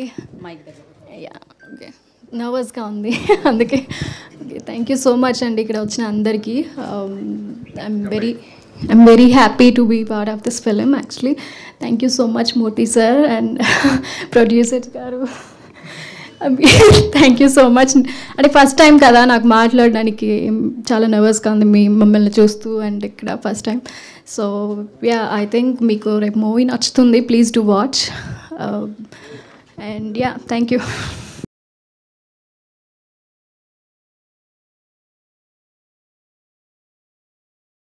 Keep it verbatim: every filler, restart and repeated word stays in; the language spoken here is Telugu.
యా ఓకే నర్వస్గా ఉంది అందుకే okay thank you so much అండి ఇక్కడ వచ్చిన అందరికీ I'm very I'm very happy to be part of this film actually thank you so much Murthy sir and producer గారు థ్యాంక్ యూ సో మచ్ అంటే ఫస్ట్ టైం కదా నాకు మాట్లాడడానికి చాలా నర్వస్గా ఉంది మీ మమ్మల్ని చూస్తూ అండ్ ఇక్కడ first time so yeah I think మీకు రేపు మూవీ నచ్చుతుంది please do watch and yeah thank you